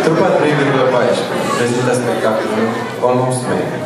Trupa 3,14 prezintă spectacolul Almost Made.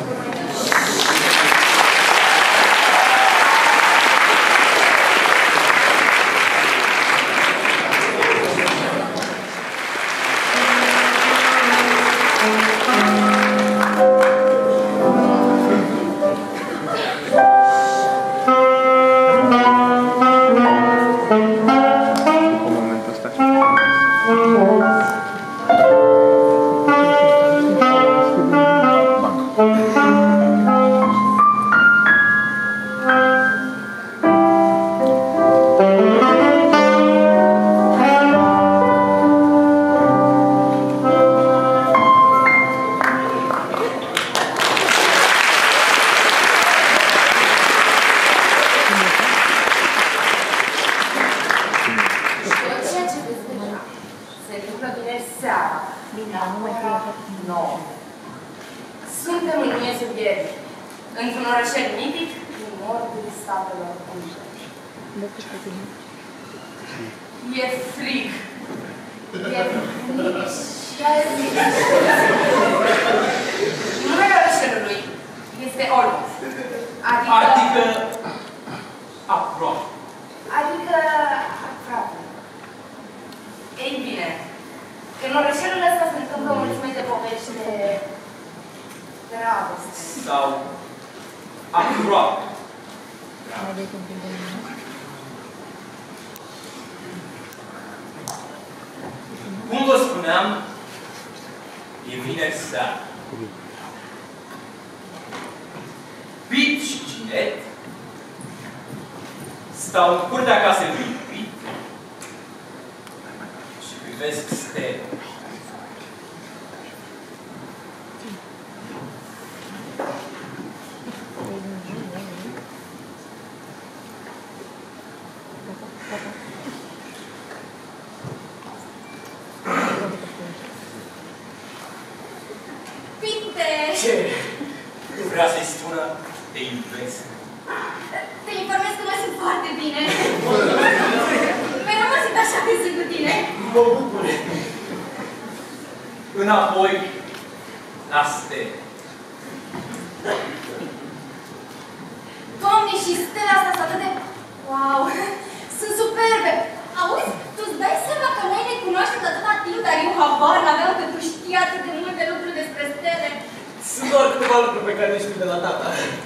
Cum vă spuneam, e vineri seara. Pete și Ginette stau în curtea casei lui Pete și privesc stele. Ce? Vrea să-i spună, te iubesc. Te informez că mă simt foarte bine. Mereu mă simt așa când sunt cu tine. Mă bucur. Înapoi la stele. Doamne, și stele astea sunt atât de... Wow! Sunt superbe! Auzi, tu-ți dai seama că noi ne cunoaștem de atâta timp, dar eu habar n-aveam că tu știi atât de multe lucruri despre stele. Sunt doar câteva lucruri pe care le știu de la tata.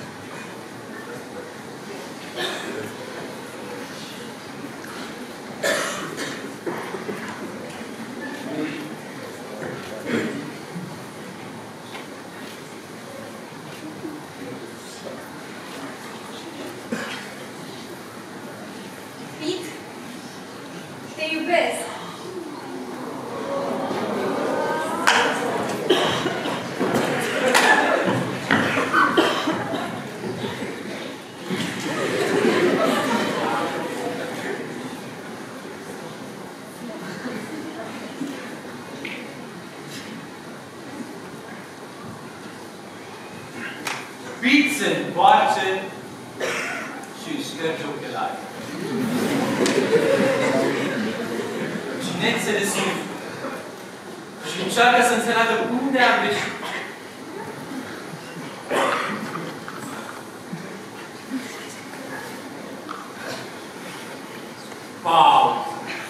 Pete, te iubesc. Pete se întoarce și își șterge ochelarii. Ginette se desumflă și încearcă să înțeleagă unde a greșit. Pauză.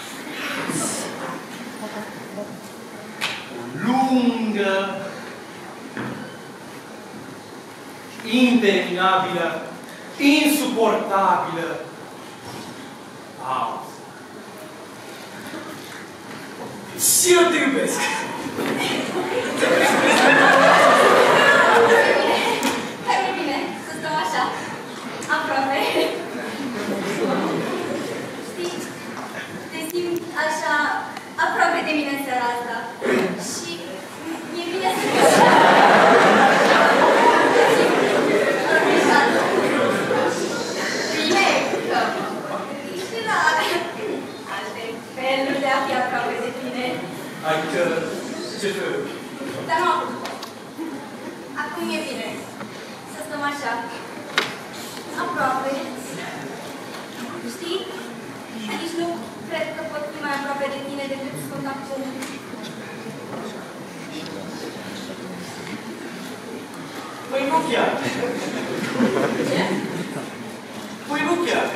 O lungă, interminabilă, insuportabilă pauză. Și eu te iubesc! Hai bine, să stăm așa, aproape. Știi, te simt așa aproape de mine în seara asta. Și e bine să fii așa. Bine, că ești la alte feluri de a fi aproape de tine. Adică, ce fel? Dar nu acum. Acum e bine. Să stăm așa. Aproape. Știi? Aici nu cred că pot fi mai aproape de tine decât sunt acum. Păi nu chiar. Ce? Păi nu chiar.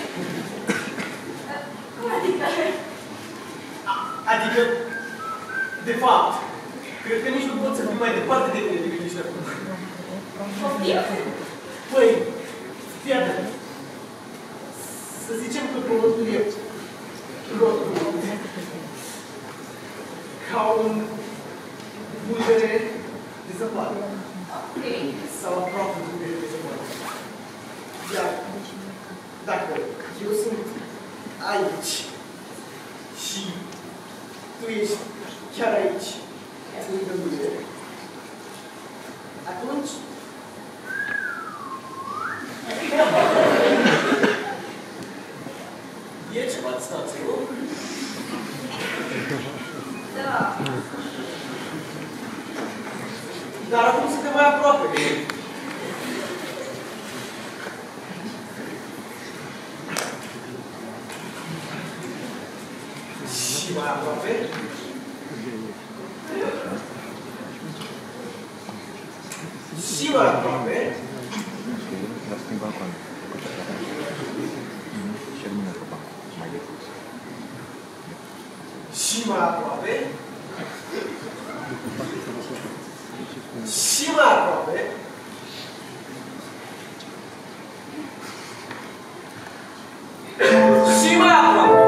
Cum adică? Adică, de fapt, cred că nici nu pot să fiu mai departe de tine decât ești acum. Poftim? Păi, fii atent. Să zicem că proiectul e rotund, ca un bulgăre de zăpadă. Ok. Sau aproape un bulgăre de zăpadă. Iar dacă eu sunt aici și tu ești chiar aici, lângă mine, atunci e ceva distanță, nu? Da. Dar acum suntem mai aproape. Și mai aproape. Și mai aproape. Și mai aproape. Și mai aproape. Și mai aproape.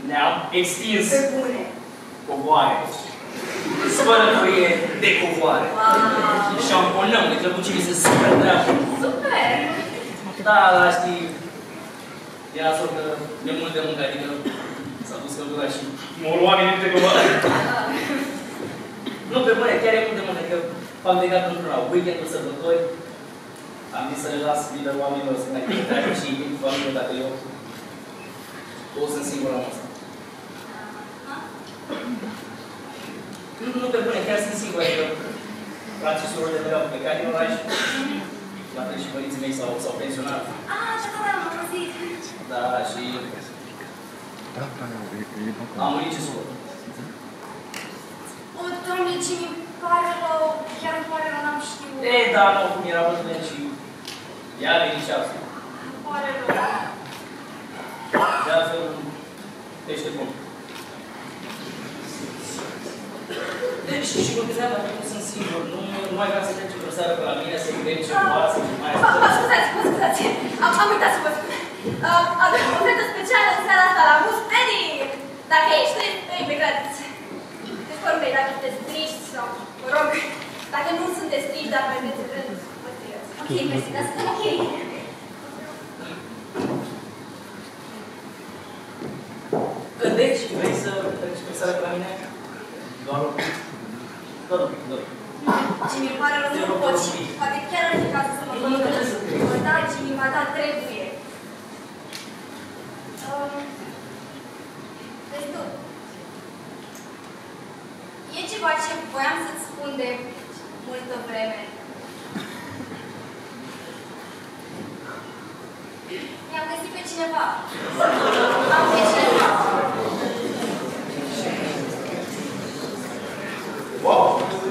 ne-am extins Pe bune. covoare. Spălătorie de covoare. Wow. Șamponăm, de clăbucii se super treabă. Super! Da, dar știi, era nasol că de mult de muncă, adică s-a dus căldura și mă lua minute de covoare. Nu, pe bune, chiar e mult de muncă, că fac de gata într-una, weekend-ul, sărbători. Am zis să le las liber oamenilor să mai treacă și cu familie, dacă eu o sunt singur la masă. Nu pe bune, chiar sunt singur, adică frații surorile mele au plecat din oraș, la fel și părinții mei s-au pensionat. Da, am auzit. Da, și am murit ce sură. O, Doamne, ce mi pare rău, chiar îmi pare rău, n-am știut. Da, nu, cum era mult și ea a venit și astfel. Îmi pare rău. De altfel, pește bun. Deci, și cu treaba că nu sunt singur, nu mai vreau să trece vreo seară pe la mine, să-i veni ceva, să mai Scuzați, am uitat să vă spun. Avem o ofertă specială în seara asta la Musteri. Dacă ești, e gratis. Deci, porumbei, dacă sunteți triști sau, mă rog, dacă nu sunteți triști, dar mai veți rând, vă strigați. Ok, mersi, dar suntem ok. Deci, vrei să treci pe seara pe la mine? Doar un pic. Jimmy, îmi pare rău, nu pot și poate chiar ar fi cazul să mă fac. Da, Jimmy, da, trebuie. Vezi tu, e ceva ce voiam să-ți spun de multă vreme. Mi-am găsit pe cineva. Am pe cineva. Wow!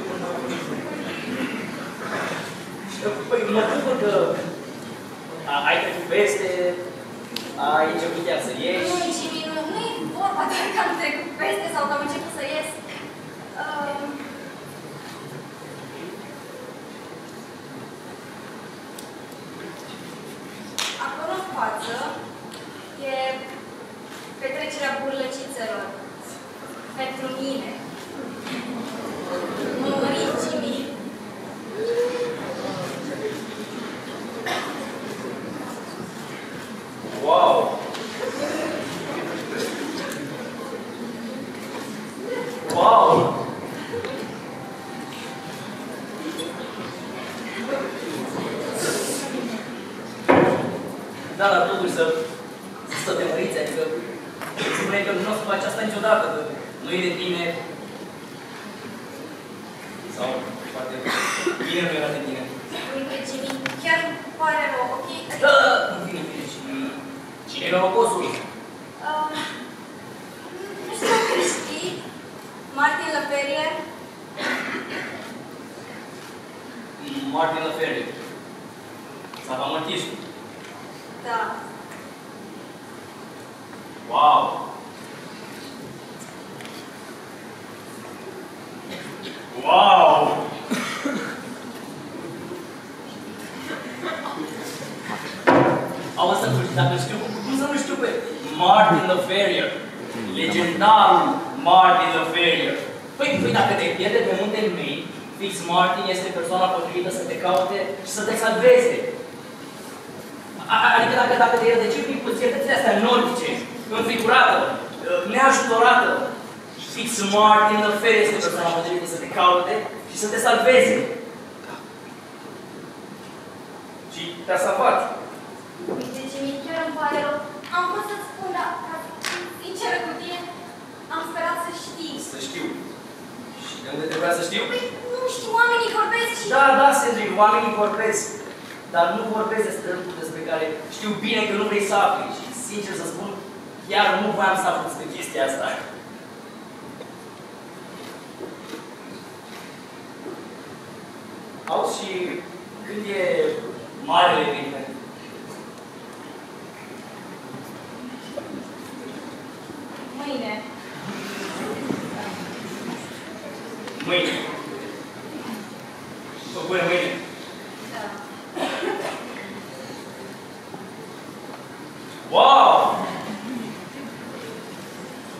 Păi, mă bucur că ai trecut peste, ai început chiar să ieși. Nu, Jimmy, nu e vorba doar că am trecut peste sau că am început să ies. Acolo în față e petrecerea burlăcițelor. Pentru mine. Mă mărit, Jimmy. Wow! Wow! Da, dar totuși să te măriți, adică spune că nu o să faci asta niciodată, că nu e de tine. Sau, poate, bine nu era de tine. Uite, Jimmy, chiar îmi pare rău, ok? Da, bine, și cine e norocosul? Nu știu dacă știi, Martin Laferrier. Martin Laferrier. Salvamărtișul. Da. Wow! Wow! Auzi, dacă știu, cum să nu știu pe Martin Laferrier? Legendarul Martin Laferrier. Păi dacă te pierde pe muntele mei, fix Martin este persoana potrivită să te caute și să te salveze. Adică dacă te ierte prin puținătățile astea nordice, înfigurată, neajutorată, fix Martin Laferrier este persoana potrivită să te caute și să te salveze. Și te-a salvat. Uite, Jimmy, chiar îmi pare rău. Am vrut să-ți spun, dar, sinceră cu tine, am sperat să știi. Să știu. Și de unde trebuia să știu? Păi, nu știu, oamenii vorbesc și... Da, Cedric, oamenii vorbesc. Dar nu vorbesc despre lucruri despre care știu bine că nu vrei să afli. Și, sincer să spun, chiar nu voiam să aflu despre chestia asta. Auzi, și când e marele eveniment? Mâine. Mâine. Până mâine. Da. Wow!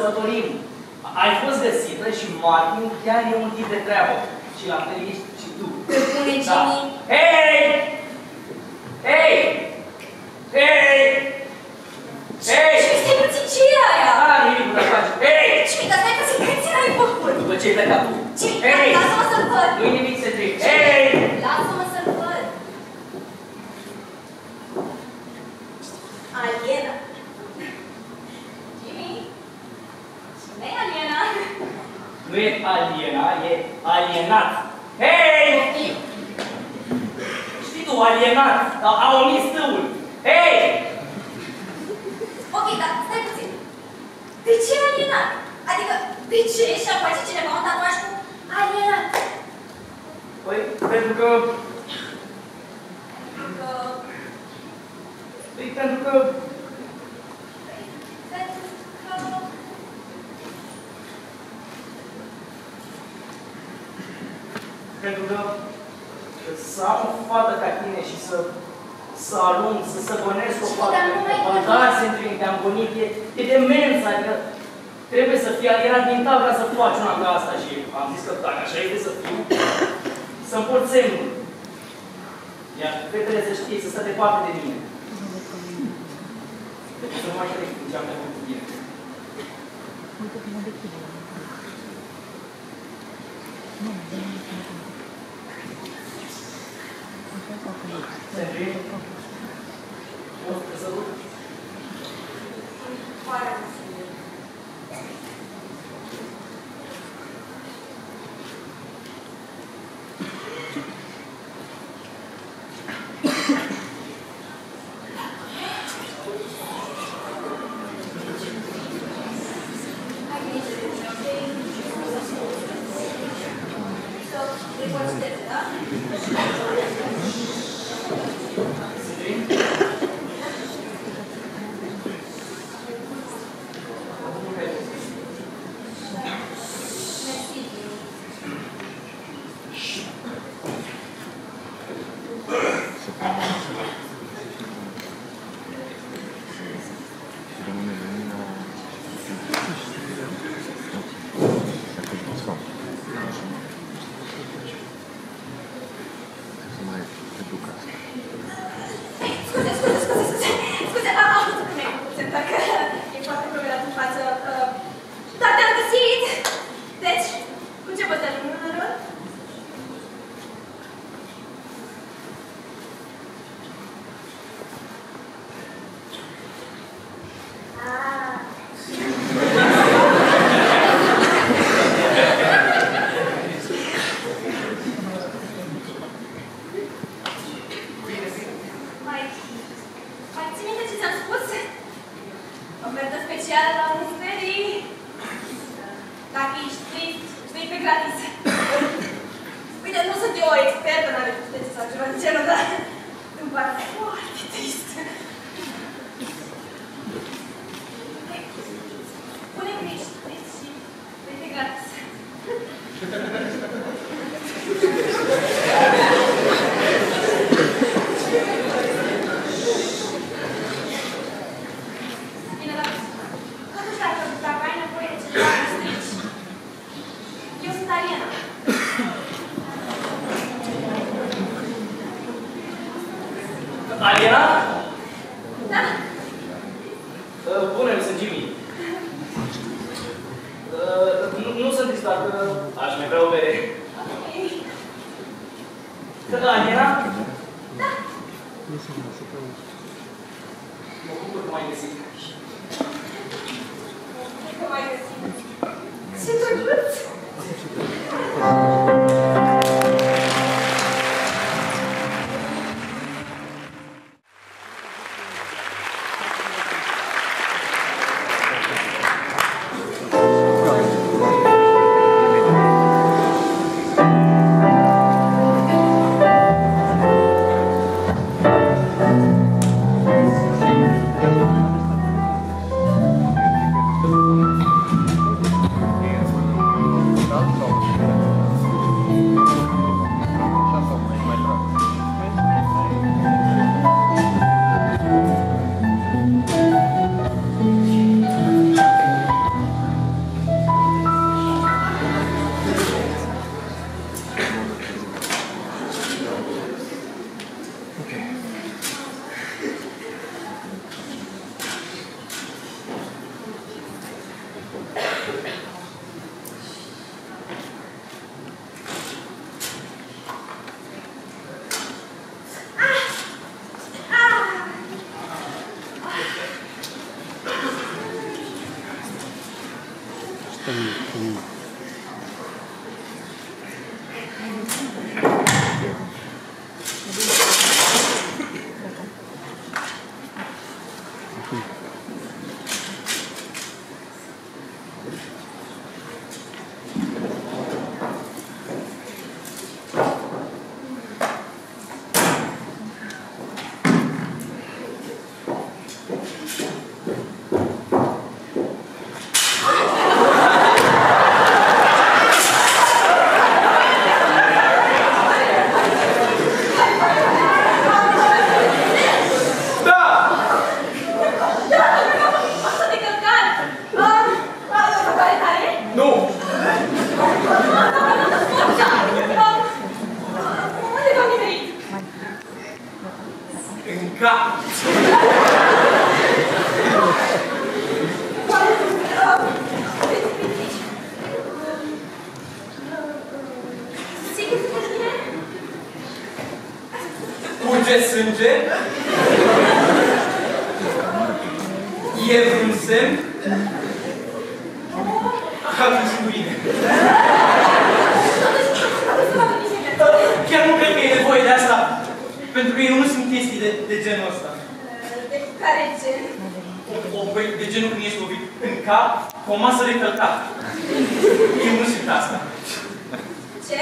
sărbătorim. Ai fost găsită și Martin chiar e un tip de treabă. Și la fel ești și tu. Te pune Jimmy. Hei! Hei! Hei! Hei! Și stai puțin, ce e aia? Nimic nu faci. Hei! Jimmy, dar stai puțin, câți ai făcut? După ce ai plecat tu. Jimmy, lasă-mă să-l văd. Nu-i nimic să trec. Hei! Lasă-mă să-l văd. Aliena. Jimmy? Cine e aliena? Nu e aliena, e alienat. Hei! Știi tu, alienat. A omis tâul. Hei! Ok, dar stai puțin. De ce alienat? Adică, de ce și-a face cineva un tatuaj cu alienat? Păi, pentru că... Păi, pentru că... Pentru că să am o fată ca tine și să alung, să bănesc o fată, băgați între mine, te-am gonit, e demens, adică trebuie să fii alienat mental ca să faci una ca asta și am zis că dacă așa este să fiu, să-mi pot semnul. Iar fetele să știi, să stă departe de mine. Deci să nu mai trec ce am făcut cu tine. Sandrine? Poți să te sărut? Foarte Curge sânge? E vreun semn? Atunci nu bine. Chiar nu cred că e nevoie de asta, pentru că eu nu sunt chestii de genul ăsta. De care gen? De genul când ești lovit în cap cu o masă de călcat. Eu nu simt asta. Ce?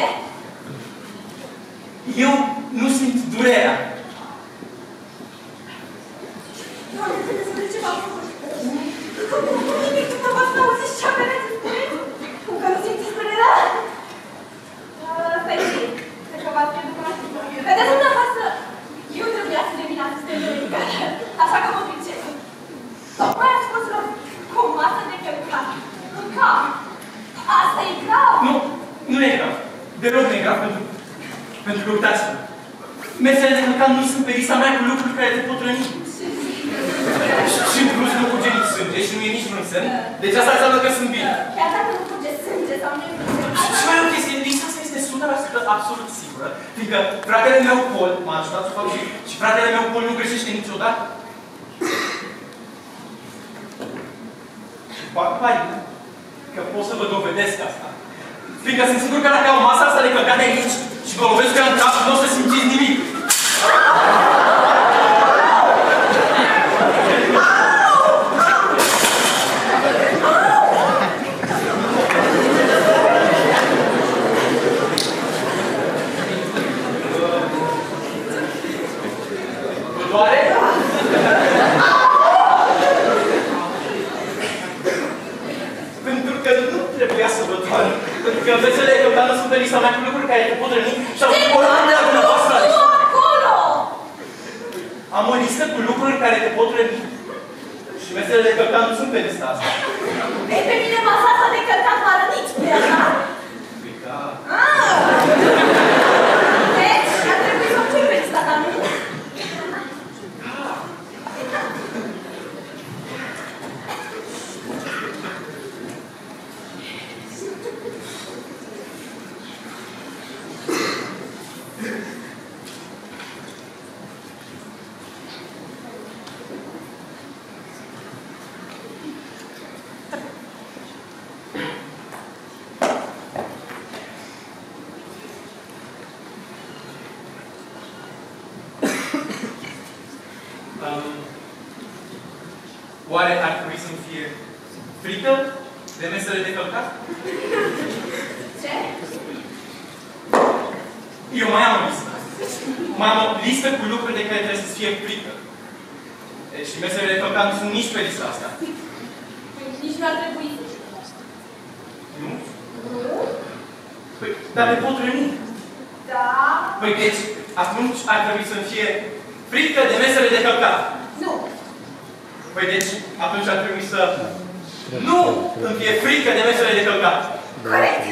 Eu nu simt durerea. Doamne, trebuie să ce v-am făcut. Cum nimic dumneavoastră auziți ce aveți să spuneți? Cum că nu simțiți durerea? Fericit, cred că v-ați pierdut cunoștință. Vedeți dumneavoastră, eu trebuia să devin asistentă medicală, așa că mă pricep. Tocmai ați fost lovit cu o masă de călcat. În cap. Asta e grav. Nu e grav. Deloc nu e grav pentru că uitați-vă. Mesele de călcat nu sunt pe lista mea cu lucruri care te pot răni. Și în plus nu curge nici sânge și nu e nici vreun semn. Deci asta înseamnă că sunt bine. Chiar dacă nu curge sânge sau nu e vreun semn. Și mai o chestie, lista asta este 100% absolut sigură. Fiindcă fratele meu Paul m-a ajutat să fac și fratele meu Paul nu greșește niciodată. Pai, că pot să vă dovedesc asta. Fiindcă sunt sigur că dacă au masa asta de călcat de aici și vă lovesc în cap, nu o să simțiți nimic. Vă doare? Pentru că nu trebuia să vă doară. Pentru că mesele de călcat nu sunt pe lista mea cu lucruri care te pot răni și au fost de la dumneavoastră. Nu acolo! Am o listă cu lucruri care te pot răni. Și mesele de călcat nu sunt pe lista asta. Ei, pe mine masa asta de călcat m-a rănit pe asta. Păi da. Deci, ar trebui să o pui pe lista ta, nu? Oare ar trebui să-mi fie frică de mesele de călcat? Ce? Eu mai am o listă. Mai am o listă cu lucruri de care trebuie să-ți fie frică. Deci mesele de călcat nu sunt nici pe lista asta. Nici nu ar trebui. Nu? Păi, dar te pot răni. Da. Păi, deci, atunci ar trebui să-mi fie frică de mesele de călcat. Nu. Păi, deci, atunci ar trebui să nu îmi fie frică de mesele de călcat. Corect.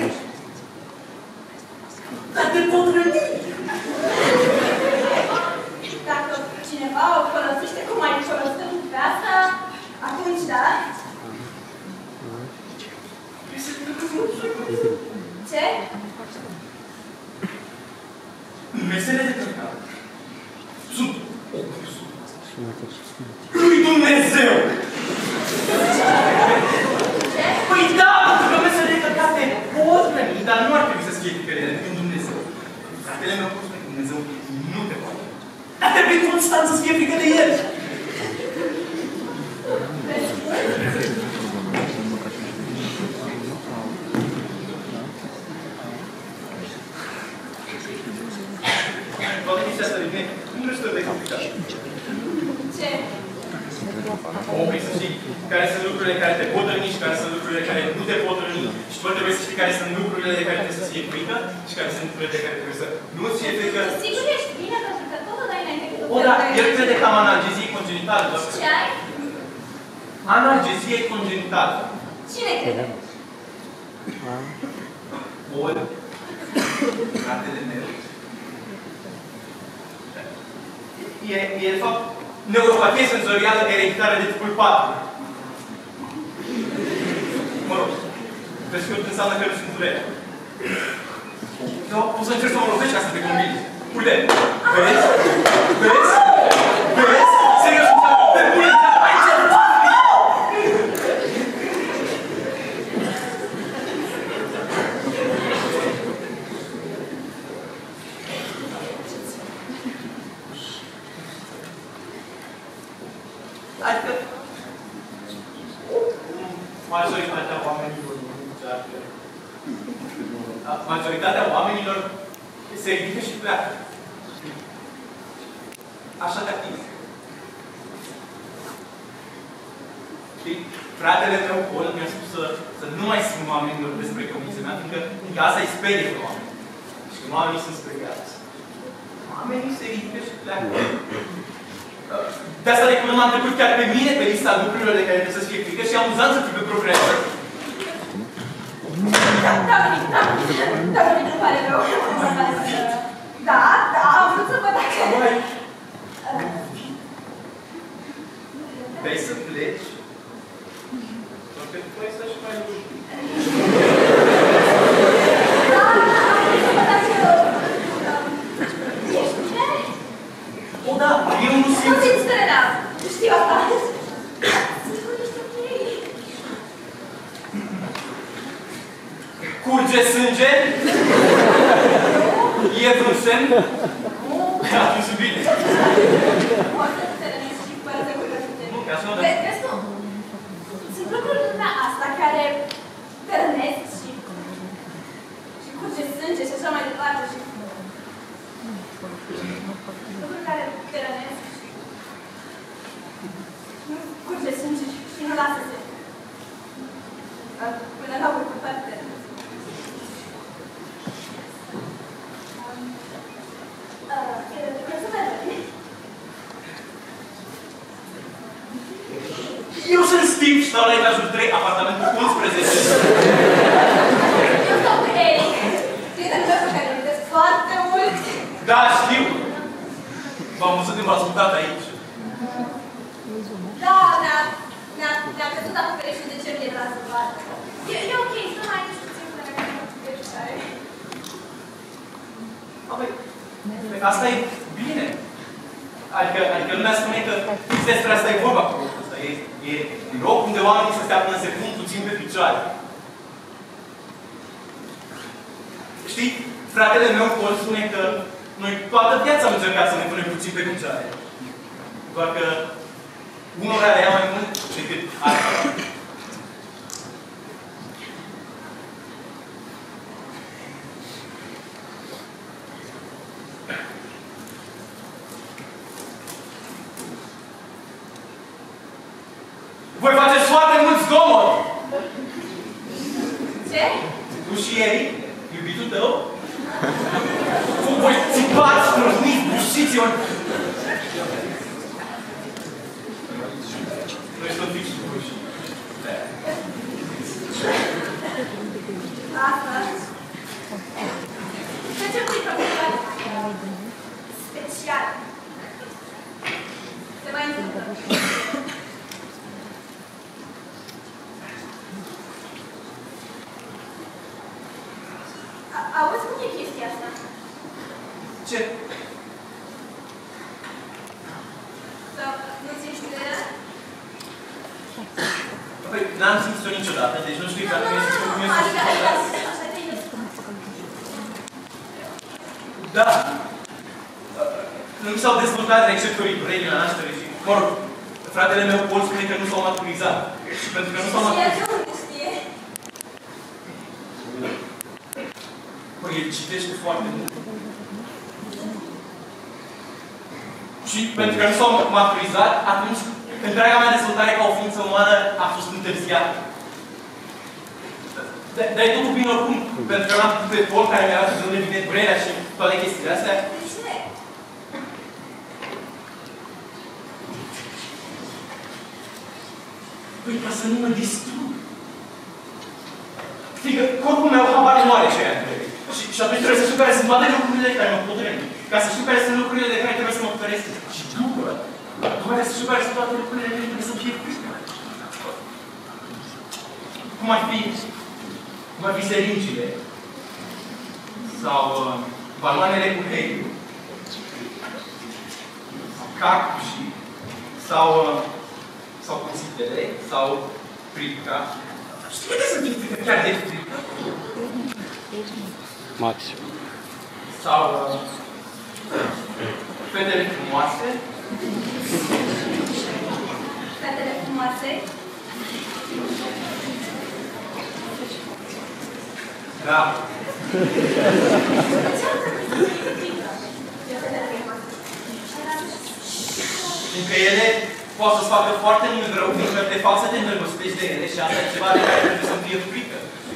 Dar te pot răni. Dacă cineva o folosește cum ai folosit pe asta, atunci da. Ce? Mesele de călcat sunt lui Dumnezeu! Ce? Păi da, pentru că fie ticările decât în Dumnezeu. Fratele meu spune că Dumnezeu nu te poate. Dar trebuie constant să-ți fie frică de El. Vă gândiți asta de bine? Nu știu de complicat. Ce? Omul să știi care sunt lucrurile care te pot răni și care sunt lucrurile care nu te pot răni. Și tu trebuie să știi care sunt lucrurile de care trebuie să fie frică și care sunt lucrurile de care trebuie să nu ți fie frică. Sigur ești bine, pentru că totul dai înainte că O, da, el crede că am analgezie congenitală, doar. Ce ai? Analgezie congenitală. Cine crede? Bol. Fratele meu. E, de fapt, neuropatie senzorială ereditară de tipul 4. Mă rog, pe scurt înseamnă că nu sunt durere. O să încerci să mă lovești ca să te convingi. Uite, vezi? Vezi? Vezi? Serios, pe bune, ai ce? Adică majoritatea oamenilor se ridică și pleacă. Așa de activ. Știi? Fratele meu, Paul, mi-a spus să nu mai spun oamenilor despre convinția mea, fiindcă asta îi sperie pe oameni. Și când oamenii sunt speriați, oamenii se ridică și pleacă. De asta de până m-am trecut chiar pe mine pe lista lucrurilor de care trebuie să-ți fie frică și e amuzant să fii pe progresă. Da, îmi pare rău. Da, am vrut să văd dacă... Vrei să pleci? Pentru că tu ai stat și mai lucru. Da, am vrut să văd dacă... O, da, eu nu simt... Nu simți stărea, știu asta. Sigur ești ok. Curge sânge? E vreun semn? Nu. Atunci e bine. Poate să te rănești și fără să curgă sânge. Nu, ca așa nu. Vezi, nu? Sunt lucruri în lumea asta care te rănesc și curge sânge și așa mai departe și... Lucruri care te rănesc și curge sânge și nu lasă-se. Până la urmă, toate te rănesc. Eu sunt Steve și stau la etajul 3, apartamentul 11. Eu stau cu Eric. Prietenul meu pe care îl iubesc foarte mult. Da, știu. V-am văzut când v-ați mutat aici. Da, ne-a căzut acoperișul de cer de la sărbată. E ok, stăm aici puțin până ne vedem cu pieșoare. Asta e bine. Adică lumea spune că despre asta e vorba cu locul ăsta. E loc unde oamenii să stea până se pun puțin pe picioare. Știi, fratele meu, Paul, spune că noi toată viața am încercat să ne punem puțin pe picioare. Doar că unora le ia mai mult decât altora. Voi faceți foarte mult zgomot! Ce? Tu și Eric, iubitul tău? Voi țipați, trăzniți, bușiți-o! Noi sunt fix buși. Asta. Trecem cu improvisare. Special. Se mai întâmplă. Auzi, cum e chestia asta? Ce? Nu ți-ești durerea? Păi, n-am simțit-o niciodată, deci nu știu exact cum e Adică, așa te Da. Nu mi s-au dezvoltat receptorii durerii la naștere și, mă rog, fratele meu Paul spune că nu s-au maturizat. Și pentru că nu s-au maturizat... Și el de unde știe? Păi, el citește foarte mult. Și pentru că nu s-au maturizat, atunci întreaga mea dezvoltare ca o ființă umană a fost întârziată. Dar e totul bine oricum, pentru că l-am pe Paul care mi-a arătat de unde vine durerea și toate chestiile astea. Păi, ca să nu mă distrug. Fiindcă corpul meu habar nu are ce aia trebuie. Și atunci trebuie să știu care sunt toate lucrurile care mă pot răni. Ca să știu care sunt lucrurile de care trebuie să mă feresc. Și după care să știu care sunt toate lucrurile care trebuie să fie frică. Cum ar fi seringile. Sau baloanele cu heliu. Sau cactușii. Sau cuțitele, sau frica. Și puteți să fie frică chiar de frică? Maxim. Sau fetele frumoase. Fetele frumoase. Da. Fiindcă ele poate să-ți facă foarte mult rău, fiindcă te fac să te îndrăgostești de ele și asta e ceva de care trebuie să fie frică.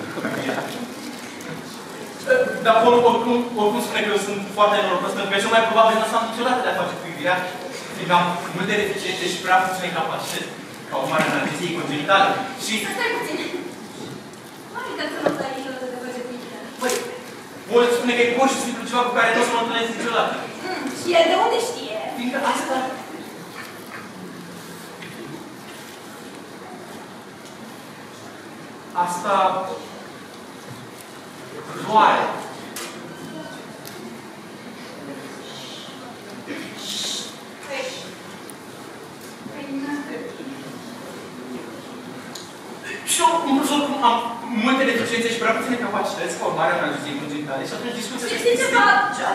Dar oricum spune că eu sunt foarte norocos, pentru că cel mai probabil nu am niciodată de a face cu iubirea, fiindcă am multe deficiențe și prea puține capacități, ca urmare a analiziei congenitale. Și... Stai puțin. Adică tu nu stai niciodată de face cu iubirea. Păi, Paul spune că e pur și simplu ceva cu care nu o să mă întâlnesc niciodată. Și el de unde știe? Fiindcă asta doare. Și eu, în plus, oricum, am multe deficiențe și prea puține capacități ca urmare a analizei congenitale și atunci discuția se Știi ceva?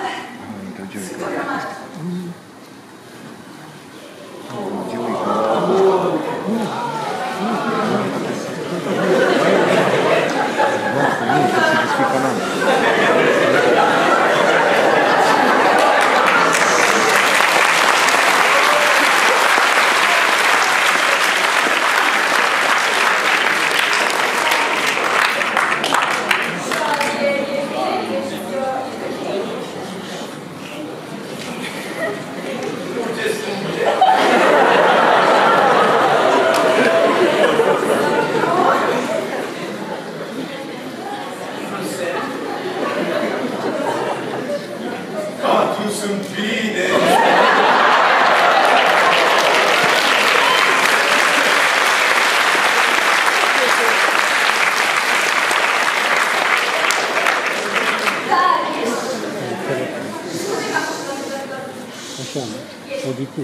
Auditiv.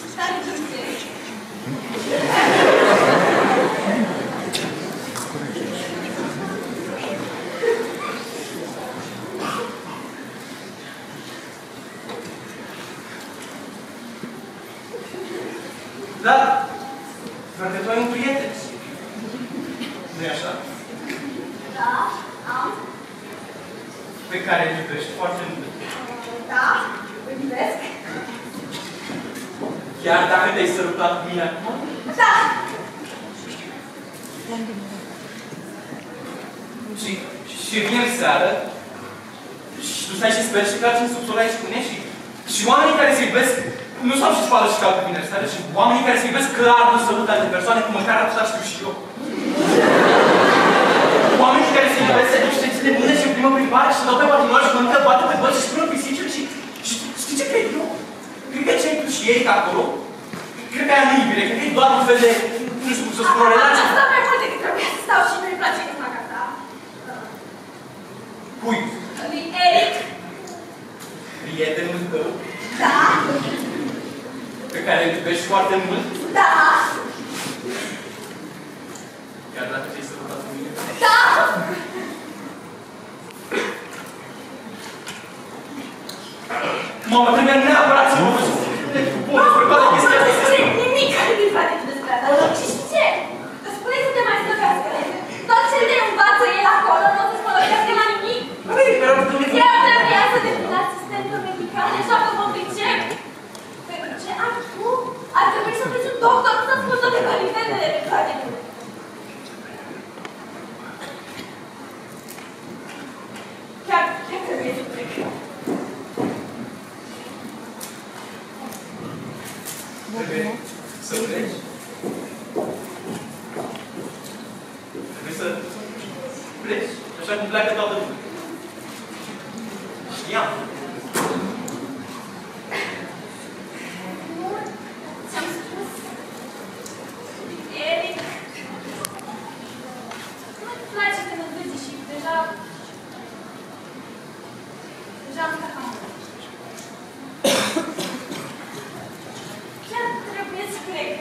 Da, frate, tu ai un prieten. Nu-i așa? Da, am. Pe care îl iubești foarte mult. Da, îl iubesc. Chiar dacă te-ai sărutat cu mine acum? Da. Și vineri seară, și tu stai și speri și caci în subsol aici cu mine și oamenii care se iubesc nu s-au și spală și calcă vineri seară și oamenii care se iubesc clar nu sărută alte persoane cum măcar atâta știu și eu. Oamenii care se iubesc se duc și te ține mână și primă plimbare și dau pe patinoar și mănâncă bate pe băți și spună pisicile și știi ce cred eu? Cred că ce ai tu și ei ca acolo, cred că aia nu iubire, cred că e doar un fel de, nu știu cum să spun, o relație. Asta mai mult decât trebuia să stau și nu-i place că fac asta. Cui? Lui Eric. Prietenul tău? Da. Pe care îl iubești foarte mult? Da. Chiar dacă ți-ai sărutat cu mine? Da. Mamă, trebuie neapărat să mă văd. Bun, despre toate chestia asta. Nu știu nimic din frate despre asta. Și știi ce? Îți spune să te mai slăbească. Tot ce te învață el acolo nu o să-ți folosească la nimic. Chiar trebuia să devin asistentă medicală, așa că mă pricep. Pentru ce ar trebui să vezi un doctor, nu să-ți spun toate calitățile de frate. Chiar trebuie să plec. Trebuie să pleci. Trebuie să pleci, așa cum pleacă toată lumea. Știam. Nu, ți-am spus. Eric. Nu-mi place când îmi vezi și deja am stat cam mult. Chiar trebuie să plec.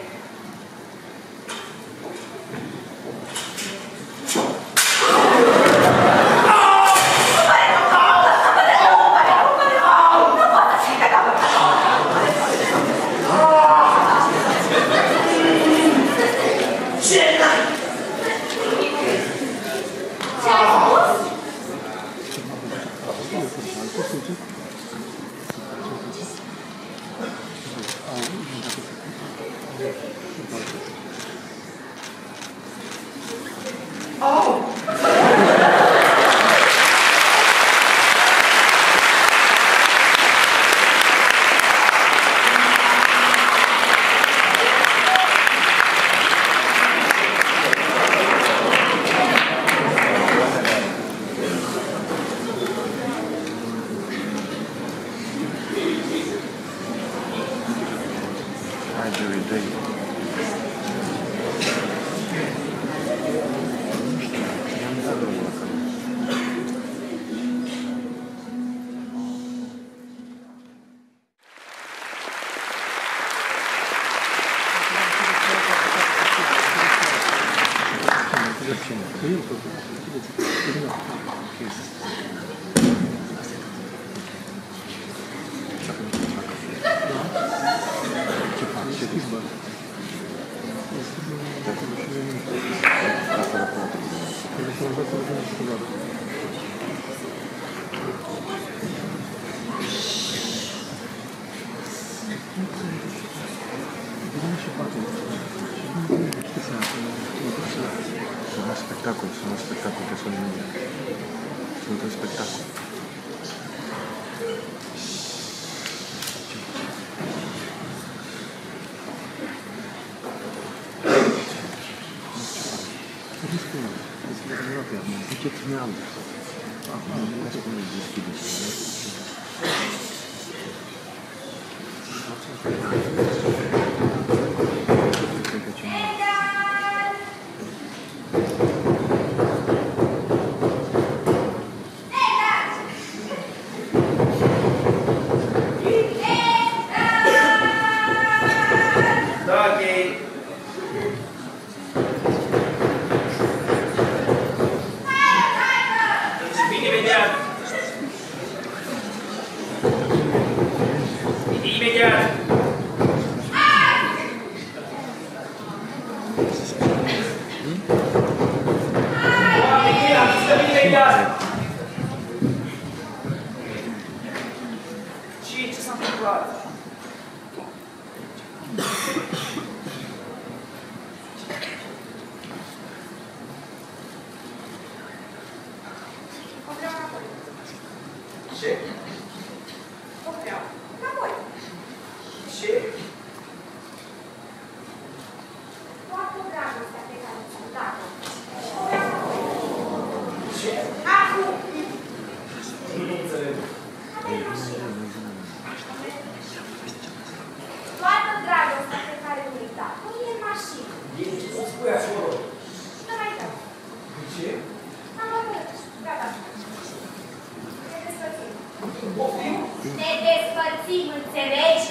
Ne despărțim, înțelegi?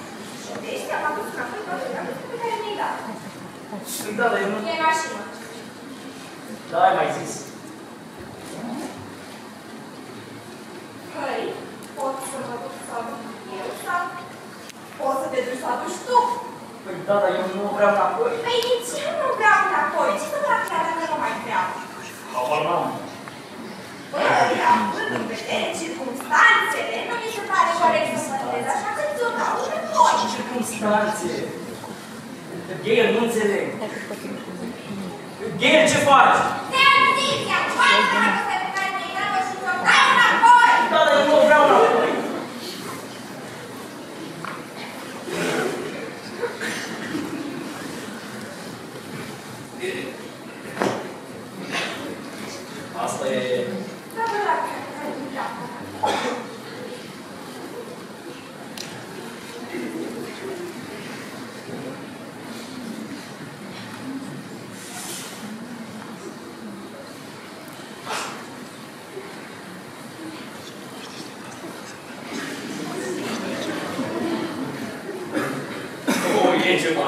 Deci te-am adus înapoi toate lucrurile pe care mi-ai dat. Păi da, dar eu nu... E în mașină. Da, ai mai zis. Păi, pot să mă duc sau nu sau poți să te duci să aduci tu. Păi da, dar eu nu vreau înapoi. Păi nici eu nu vreau înapoi. Ce să fac chiar dacă nu mai vreau? Habar n-am. Băi, având în vedere circumstanțele, nu mi se pare corect să păstrez, așa că ți-o dau înapoi. Ce circumstanțe? Gheir, nu înțeleg. Gheir, ce faci? Tranziția! Mai dragostea pe care te-ai dat-o și ți-o dau înapoi! Da, dar eu nu vreau înapoi. Asta e... Da, bă, la care nu vreau. Oh, e ceva.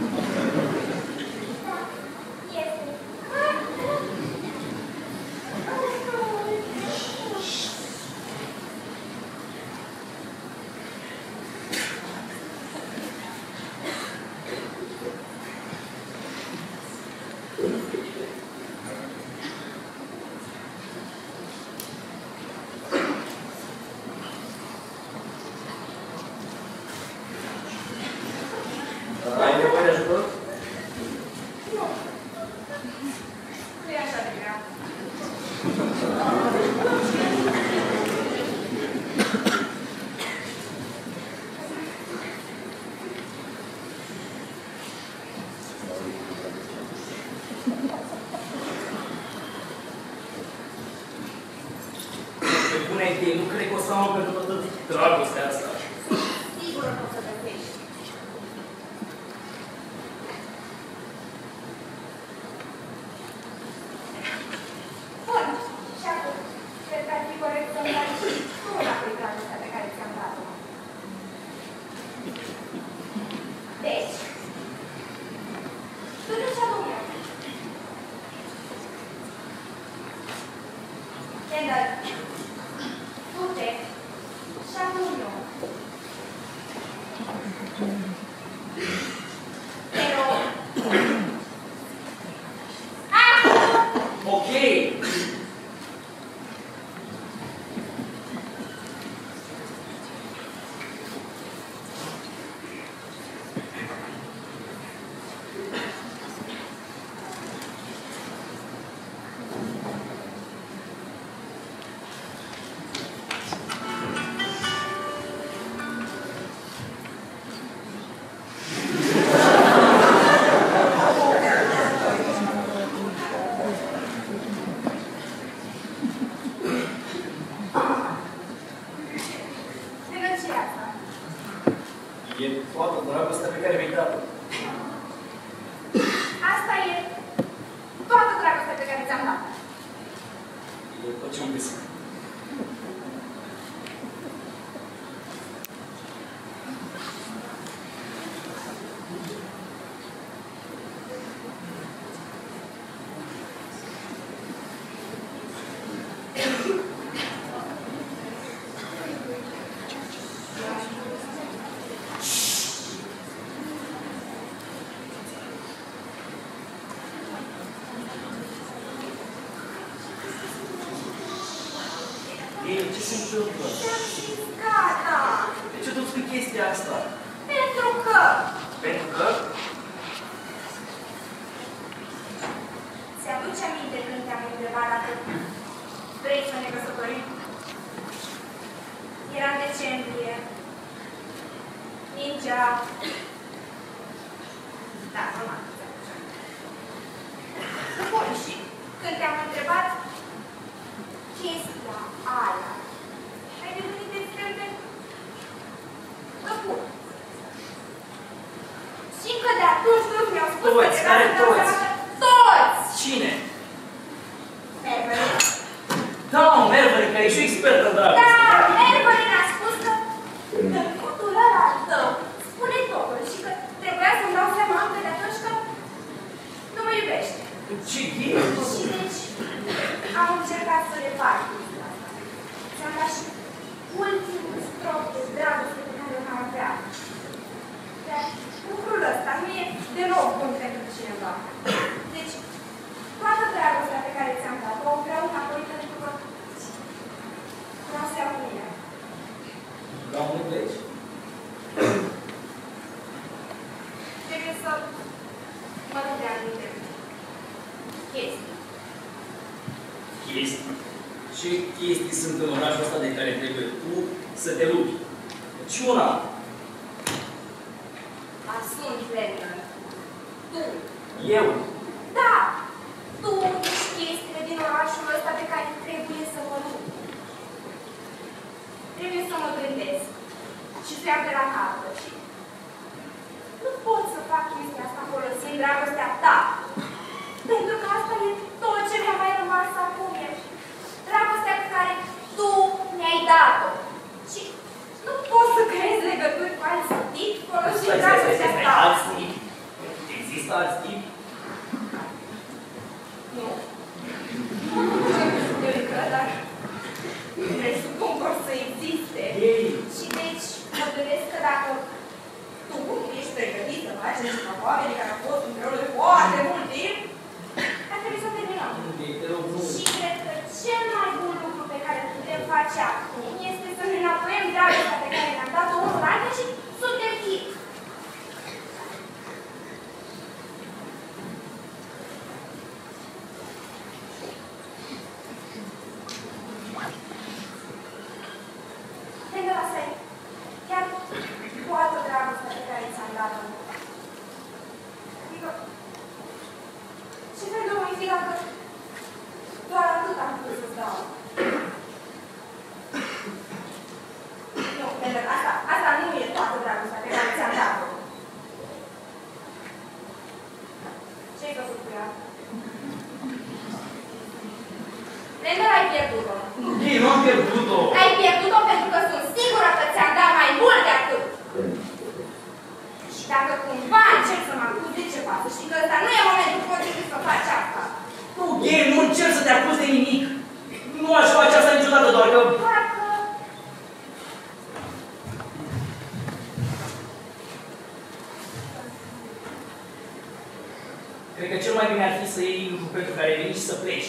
Ai nevoie de ajutor? Nu. Nu e așa de grea. Pe bună idee, nu cred că o să am pentru toată dragostea asta. Sigur o să găsești. Bun. Și acum, cred că ar fi corect să-mi dai și tu înapoi dragostea pe care ți-am dat-o. Deci, tu de ce lumea? Kendall, du-te și acum eu. Te rog. Ok. Negocia asta. E toată dragostea pe care mi-ai dat-o. Asta e toată dragostea pe care ți-am dat. E tot ce-am găsit. Ei, ce se întâmplă? Ți-am zis gata. De ce tu spui chestia asta? Pentru că Pentru că? ți-aduce aminte când te-am întrebat dacă vrei să ne căsătorim? Era în decembrie. Ningea. Da, normal. Bun, și când te-am întrebat chestia aia, ai devenit extrem de căput. Și încă de atunci toți mi-au spus Toți, că care trebuia să toți? dau seama că toți! Cine? Evelyn. Da, Mervări, care e și expertă în dragoste. Da, Evelyn a spus că tăcutul ăla tău spune totul și că trebuia să-mi dau seama încă de atunci că nu mă iubește. Ce e? Și deci am încercat să repar chestia asta. Ți-am dat și ultimul strop de dragoste pe care o ceva. Deci, toată dragostea pe care ți-am dat-o, vreau înapoi pentru că vreau să iau cu mine. La unde pleci? Trebuie să mă duc de anumite chestii. Chestii? Ce chestii sunt în orașul ăsta de care trebuie tu să te lupi? Deci una. Asumi, Lennon. Tu. Eu. Da! Tu ești chestiile din orașul ăsta pe care trebuie să mă lupt. Trebuie să mă gândesc și să iau de la capăt și nu pot să fac chestia asta folosind dragostea ta. Pentru că asta e tot ce mi-a mai rămas acum. E dragostea pe care tu mi-ai dat-o. Și nu pot să creezi legături cu alți tipi folosind dragostea ta. Alți tipi? Există alți tipi? Nu. Nu cred, dar presupun că o să existe. Ei. Și deci mă gândesc că dacă tu ești pregătit să faci ceva cu oamenii care au fost împreună de foarte mult timp, ar trebui să terminăm. Și cred că cel mai bun lucru pe care îl putem face acum este să ne înapoiem dragostea pe care ne-am dat-o unul altul și suntem hit. Lângă asta e chiar toată dragostea pe care ți-am dat-o. Adică, ce fel de om ai fi dacă doar atât am putut să-ți dau? Nu, pentru că asta nu e toată dragostea pe care ți-am dat-o. Ce-ai făcut cu ea? Lângă ai pierdut-o. Ei, nu am pierdut-o. Ai pierdut-o pentru că sunt sigură că ți-am dat mai mult de atât. Și dacă cumva încerci să mă acuzi de ceva, să știi că ăsta nu e momentul potrivit să faci asta. Nu, ei, nu încerc să te acuzi de nimic. Nu aș face asta niciodată, doar că... Doar că... Cred că cel mai bine ar fi să iei lucrul pentru care veni și să pleci.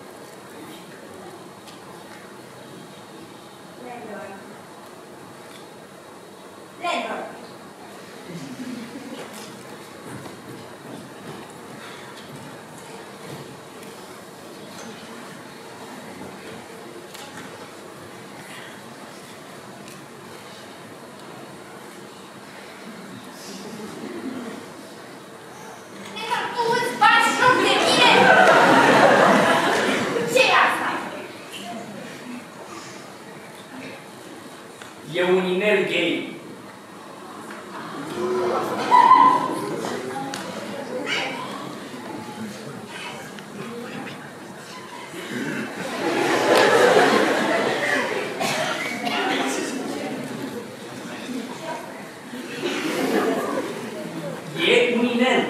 Lennon. Tu îți bagi joc de mine? Ce-i asta? E un inel gay. E un inel.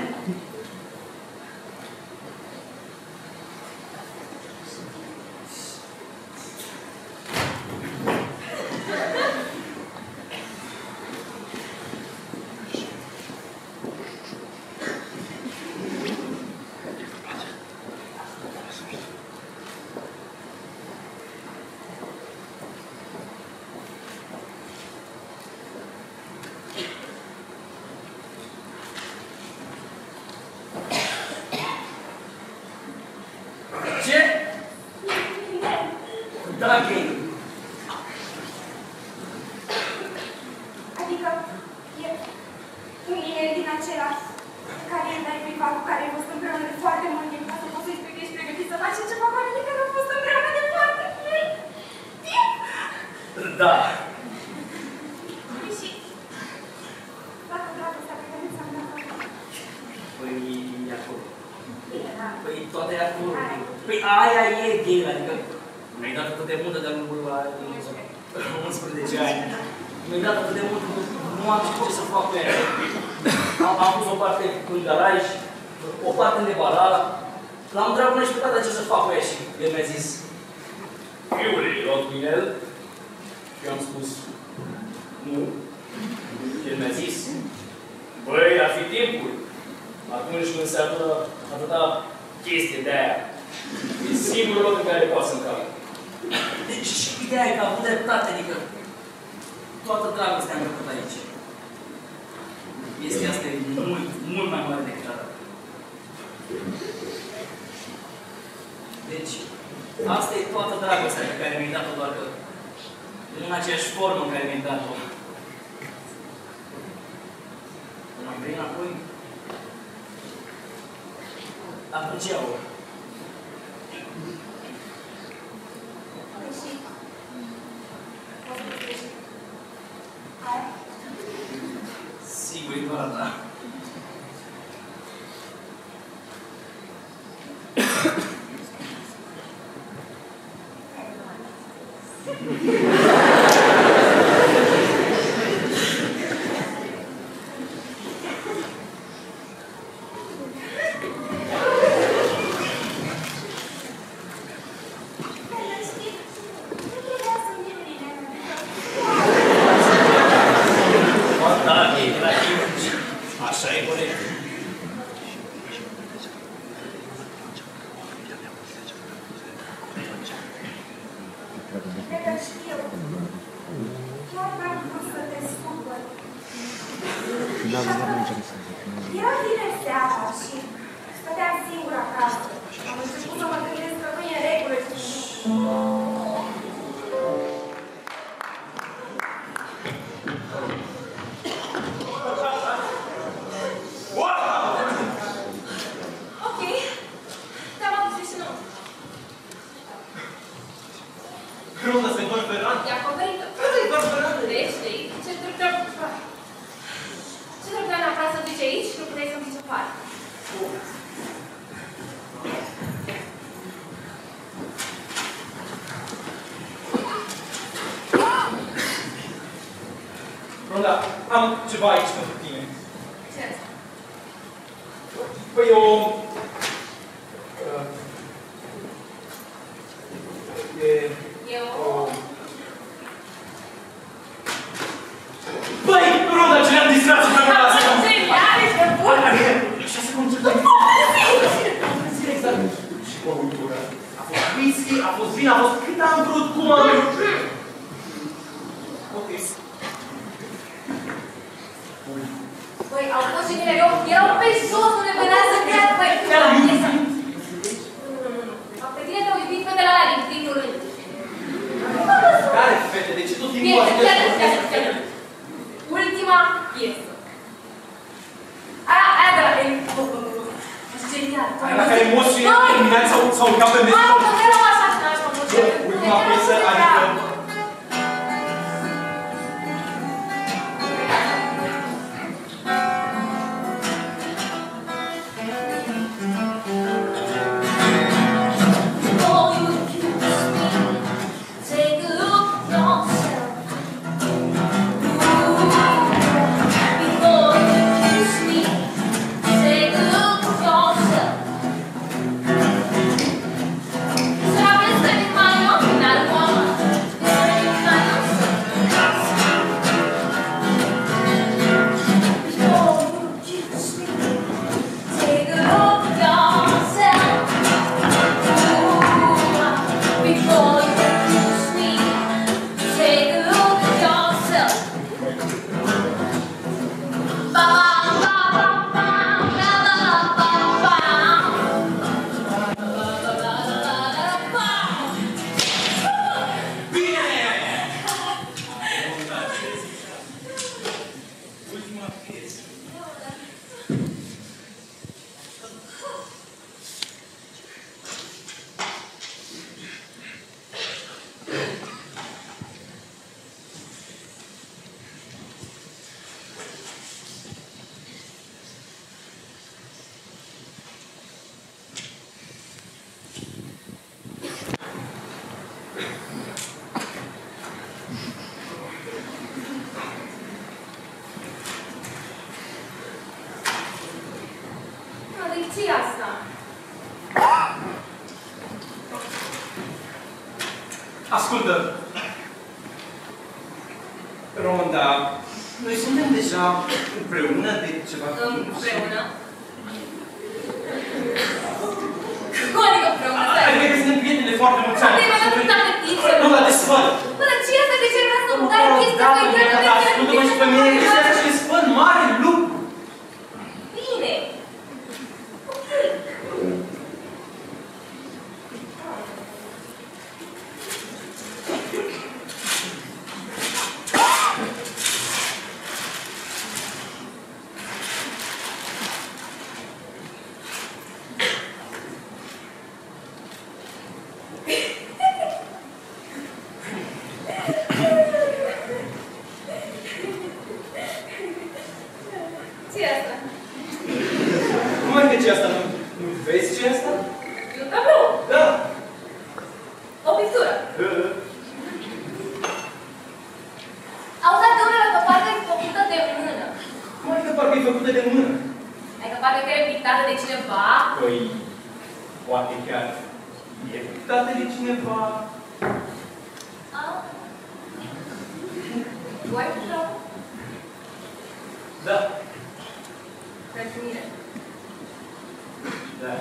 Ce? Da, gay. Adică e un inel din acela care îl dai cuiva cu care ai fost împreună de foarte mult timp ca să poți să-i spui că ești pregătit să faci ceva cu oamenii care au fost împreună de foarte mult timp. Da. Și toată dragostea pe care ți-am dat-o. Păi, e acolo. Bine, da. Păi, toate e acolo. Păi, aia e gay, adică mi-ai dat atât de mult de-a lungul la 11 ani. Mi-ai dat atât de mult, nu am știut ce să fac cu ea. Am pus o parte în garaj, o parte în debalar. L-am întrebat până și pe tata ce să fac cu ea și el mi-a zis fiule, rog inel. Și eu am spus nu. Și el mi-a zis băi, ar fi timpul. Acum atunci când se adună atâta chestie de aia. E singurul loc în care poate să încalcă. Deci și ideea e că a avut dreptate, adică toată dragostea am făcut aici. Chestia asta e mult, mult mai mare decât atât. Deci, asta e toată dragostea pe care mi-ai dat-o, doar că în aceeași formă în care mi-ai dat-o. Mai vrei înapoi? Atunci iau-o. Sigur, e doar a ta. Era bine seara și stăteam singură acasă. Am început să mă gândesc că nu e în regulă și... Ok, te-am adus și nu. Runda se întorc pe rând. E acoperită. Deci, ce trebuie neapărat să duci aici și nu puteai să-mi duci afară. Runda, am ceva aici pentru tine. Ce e asta? Păi Băi, Runda, ce ne-am distrat și pe-am ăla! Ești de bun! Și se concentră. Exact. Și băutură. A fost whisky, a fost vin, a fost cât am vrut, cum am vrut. Ok. Băi, au fost și mine, erau pe jos, nu ne venea să cred, băi, pe tine te-au iubit fetele alea din primul rând. Care fete? De ce tot timpul ascultăți? Ultima piesă. Aia de la... Genial. Aia la care emoții eliminați s-au urcat pe mese. Mamă, nu erau așa, n-așa, mă duce. Ultima piesă, adică... Ce-i asta? Ascultă! Ronda, noi suntem deja împreună de ceva timp. Împreună? asta? Nu vezi ce e asta? Un tablou. Da. O pictură. Auzi, domnule, că parcă e făcută de mână. Cum adică parcă e făcută de mână? Adică parcă că e pictată de cineva. Păi, poate chiar e pictată de cineva. Tu ai pictat? Da. Pentru mine. Da.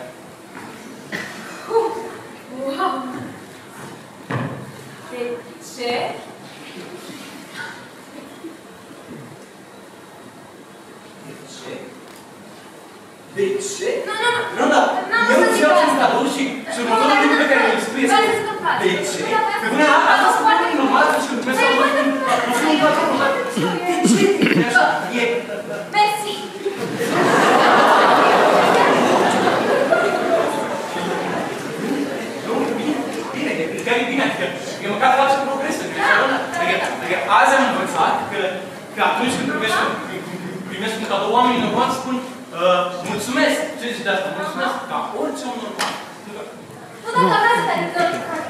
Wow! De ce? De ce? Nu, da. Eu ți-am acest cadou și următorul lucru pe care îl spui este de ce? Pe bună, asta se poate normal și când trebuie să o văd un patron normal. Mersi! Bine, adică măcar face progres în viața lor. Adică azi am învățat că atunci când primesc un cadou, oamenii normal spun mulțumesc. Ce zici de asta? Mulțumesc ca orice om normal. Nu, dacă vreau să te adică...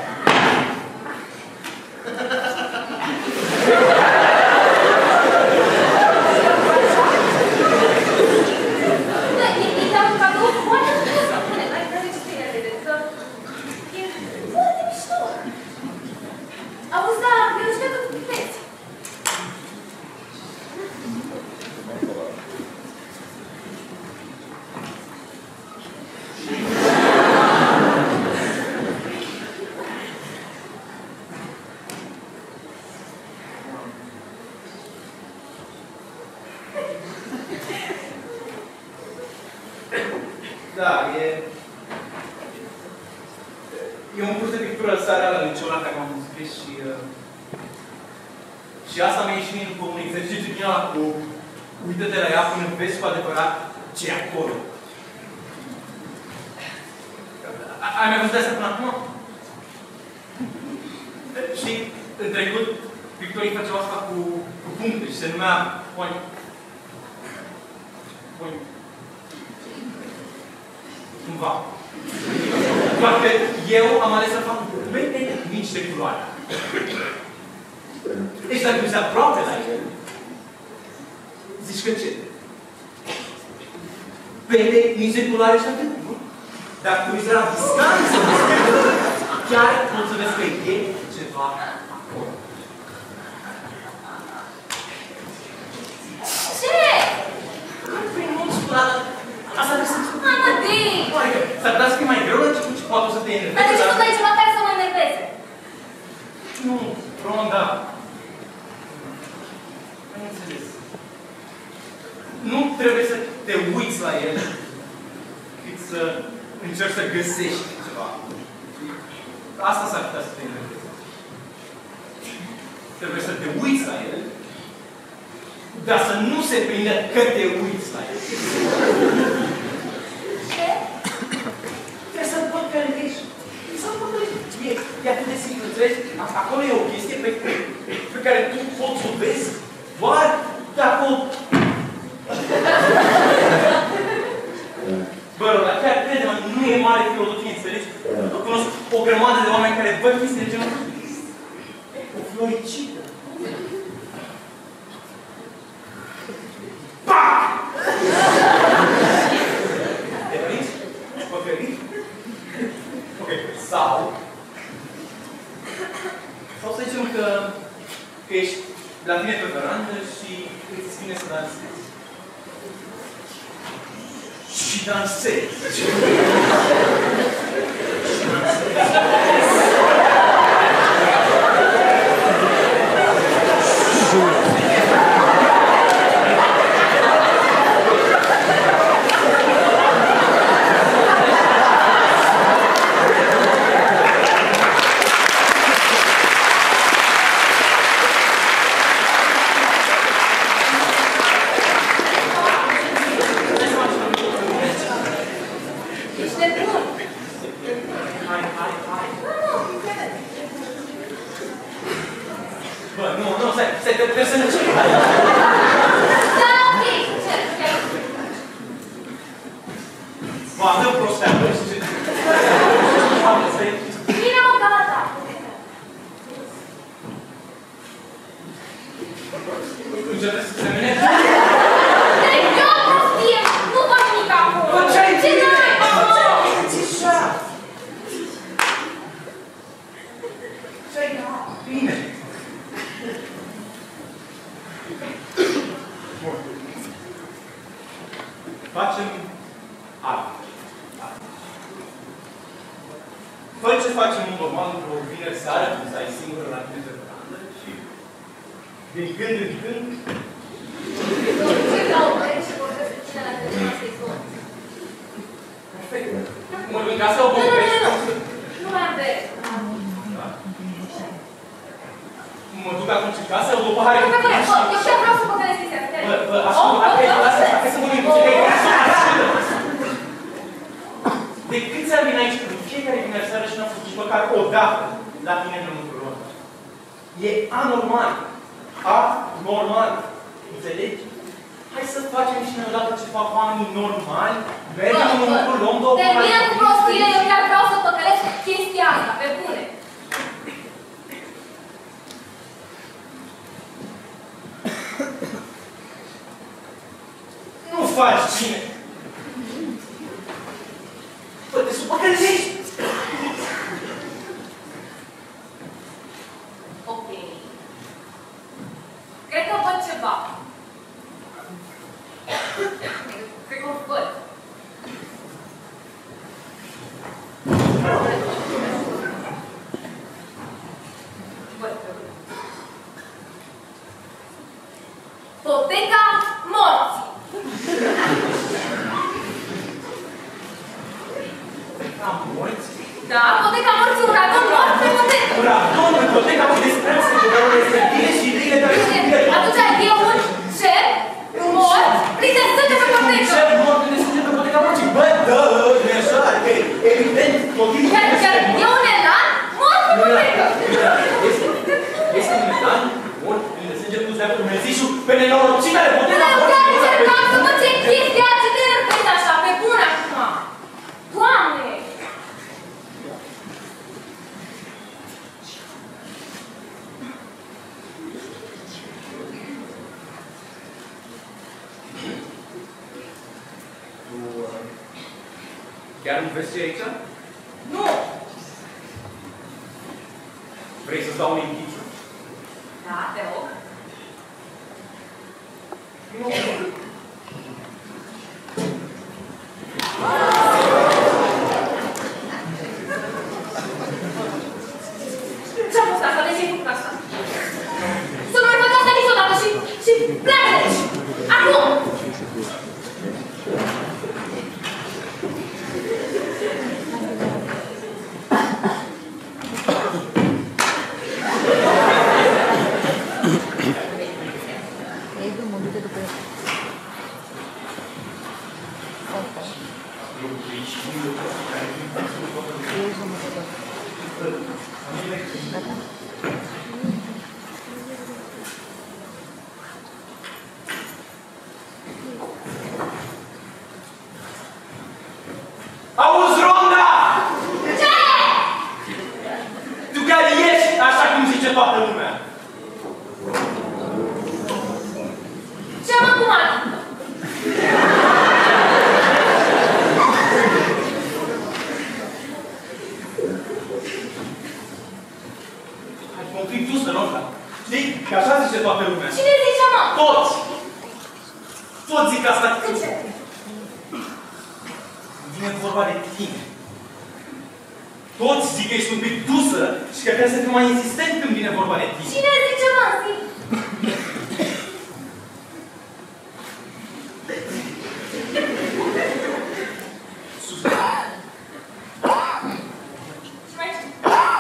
Da, e un curs de pictură seara la liceu la care m-am înscris și asta mi-a ieșit după un exercițiu din ăla cu uită-te la ea până vezi cu adevărat ce e acolo. Ai mai văzut asta până acum? Și în trecut, pictorii făceau asta cu puncte și se numea point. Cumva. Doar că eu am ales să fac pete mici de culoare. Deci dacă se aproape la el, zici că ce? Pete mici de culoare și atât, nu? Dacă tu uiți la distanță, chiar poți să vezi că e ceva acolo. Ce? Păi nu știu, asta trebuie să... Amadei! Adică, s-ar putea să fie mai greu la început și poate o să te enerveze. Dar de ce tu dai ceva care să mă enerveze? Nu, Ronda. Nu înțeles. Nu trebuie să te uiți la el, cât să încerci să găsești ceva. Asta s-ar putea să te enerveze. Trebuie să te uiți la el, dar să nu se prindă că te uiți la el. Ce? Trebuie să-l văd că ești. E atât de simplu, înțelegi? Acolo e o chestie pe care tu poți să o vezi doar dacă o... Bă, dar chiar crede-mă, nu e mare filozofie, înțelegi? Eu cunosc o grămadă de oameni care văd chestii de genul o floricită. Pac! Te vezi? Păcălit? Ok, sau să zicem că ești la tine pe verandă și îți vine să dansezi. Și dansezi. Trebuie să ne cerem. Da, ok, ce? Ba, Află prosteană și ce... Bine, mă, gata! Începe să se mene? Deci, eu prostie! Nu fac nimic acum! Ce n-ai, mamă? Bine. Facem alt. Fă ce facem în normal într-o vineri seară, când stai singur la tine de verandă și din când în când... Ce caută și vorbesc cu cine la telefon să-i spun? Perfect. Mă duc în casă, o vorbești? Nu mai am bere. Mă duc atunci în casă, o după pahare cu tine și... Eu chiar vreau să păcălesc chestia. Bă, ascultă, hai să vorbim puțin. De câți ani vin aici, în fiecare vineri seară și n-am fost nici măcar o dată la tine în lucrul ăsta. E anormal. Anormal. Înțelegi? Hai să facem și noi odată ce fac oamenii normali, mergem în lucrul, luăm două pahare. Termină cu prostile, eu chiar vreau să păcălesc chestia asta, pe bune. Nu faci bine! Bă, te supăcălzești! Ok. Cred că văd ceva. Cred că o văd. Văd. Poteca morții. Poteca morții? Da, poteca morții, un radon mort pe potecă. Un radon pe poteca morții, despre asta, că este bine și ideile tale sunt bine. Atunci e un șef mort plin de sânge pe potecă. Șef mort plin de sânge pe poteca morții? Bă, da, nu e așa, adică evident, motivul... Chiar e un elan mort pe potecă. Este un elan mort plin de sânge pus de-a Dumnezeișul pe nenorocitele poteca Eu morții. chiar încercam să văd ce chestia, ce te nervezi așa, pe bune acum. Doamne! Chiar nu vezi ce e aici? Nu! Vrei să-ți dau un indiciu? Da, te rog. Nu. Ce-a fost asta? De ce ai făcut asta? Să nu mai fac asta niciodată și pleacă de aici! Acum! Auzi, Ronda! Ce? Tu care ești așa cum zice toată lumea. Ce mă cum adică? Ai conflictul ăsta, Ronda. Știi? Că așa zice toată lumea. Cine zice, mă? Toți! Toți zic asta. De ce? Vine vorba de tine. Toți zic că ești un pic dusă și că trebuie să fii mai insistent când vine vorba de tine. Cine zice, mă? Zi. Și mai știu.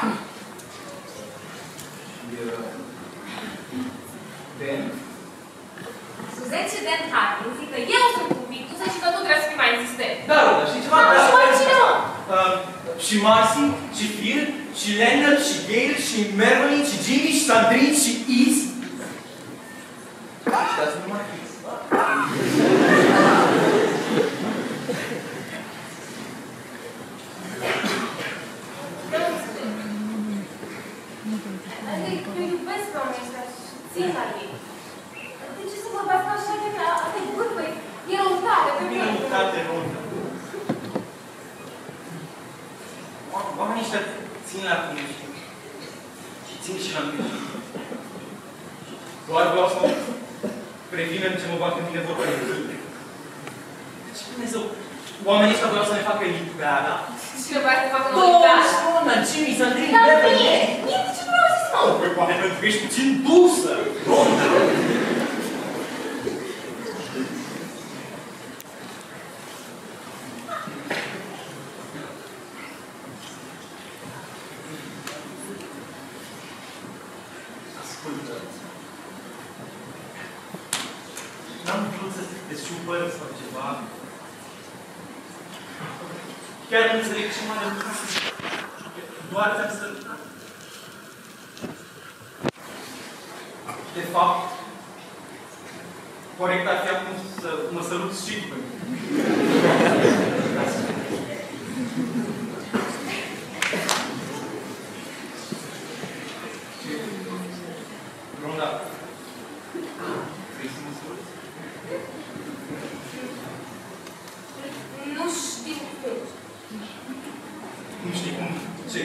Ben? Suzette și Dan Harkin zic că eu sunt convictusă și că tu trebuie să fii mai insistent. Da, Roda, știi ceva? Și mai cine, mă? Și Marcy, și Phil, și Leonard, și Gail, și Merlin, și Jimmy, și Sandrine, și Is. Ăștia sunt numai Is. ăștia țin la tine și țin și la mine. Doar vreau să previnem ce mă va când vine vorba de tine. Ce Dumnezeu, oamenii ăștia vreau să ne facă lipeada. Cine vrea să facă o lipeadă? Doamna, Jimmy, Sandrine, Dar Beverly. mie de ce nu vreau să spun? Păi poate pentru că ești puțin dusă, Ronda. Ascultă. N-am vrut să te supăr sau ceva. Chiar nu înțeleg ce m-a răbdat. Doar ți-am să... De fapt, corect ar fi acum să mă săruți și pe Ronda, vrei să mă săruți? Nu știu cum. Nu știi cum. Ce?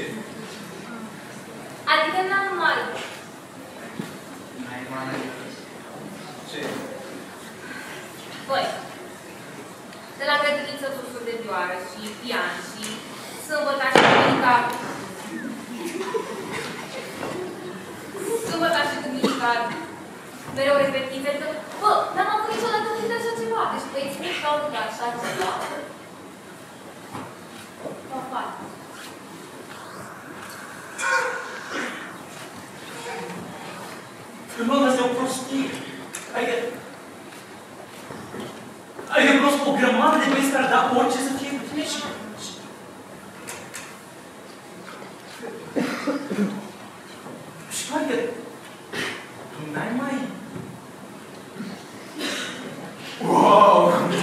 Adică n-am mai. N-ai mai... Ce? Băi, de la grădiniță cursuri de vioară și pian și sâmbătă și duminica... Sâmbătă și duminica mereu respectiv, pentru că, bă, n-am avut niciodată când așa ceva. Deci băieți mici au de așa ceva. Mă fac. Când mă asta e o prostie. Adică cunosc o grămadă de băieți care ar da orice să fie cu tine și... Și adică... Tu n-ai mai... Wow!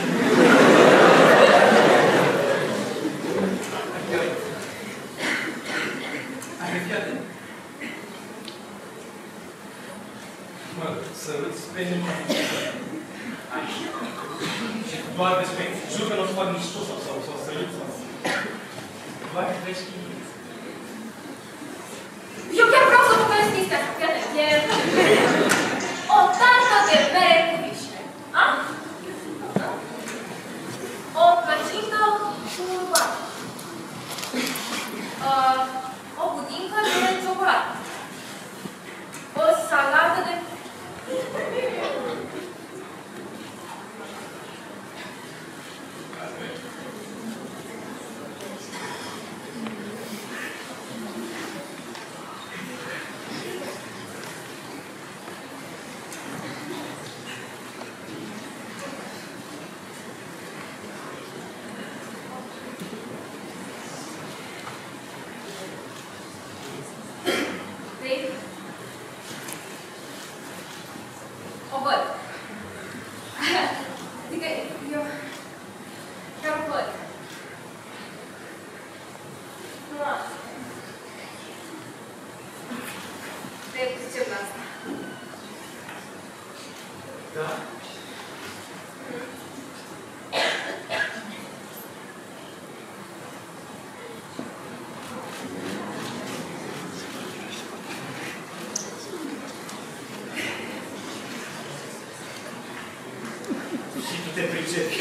Adică fii atent. Mă, săruți pe nimeni. Și doar despre... Jur că nu o să fac nici tu sau săruți sau... Doar că vrei știi. Eu chiar vreau să păcălesc chestia asta, fii atent. E... O tartă de bere cu vișine. A? O plăcintă cu bani. O budincă de ciocolată. O salată de... O văd. Adică eu... chiar o văd. Nu asta. Trebuie să zicem la asta. Da? Și tu te pricepi.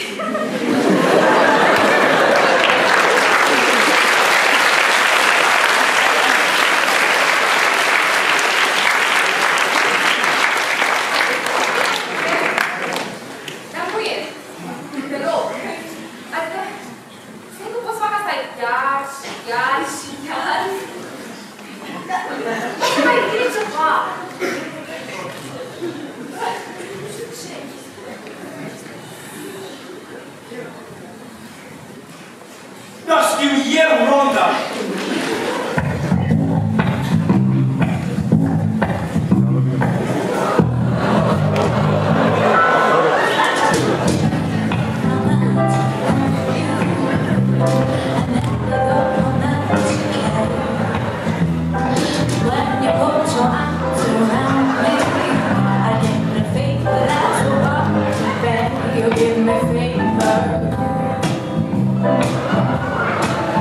Dar nu e. Deloc. Adică, să nu poți să fac asta iar și iar și iar. Nu se mai gândi ceva. Da, știu eu, Ronda! When you put your arms around me, I give me favor, that's what you give me favor.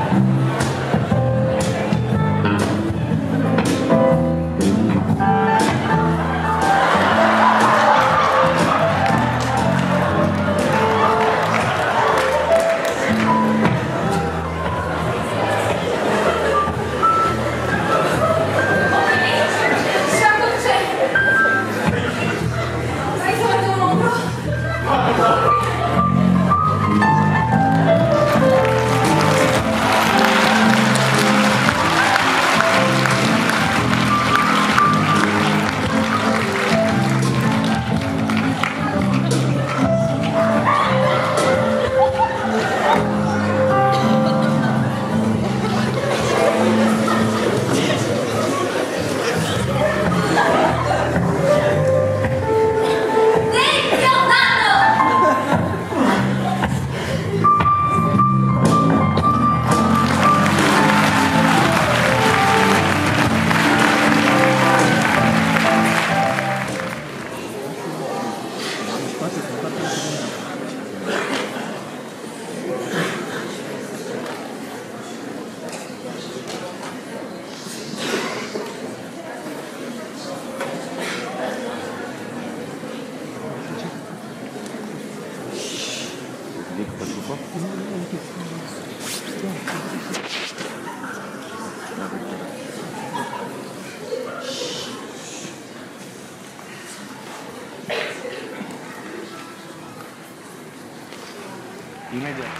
Imediat.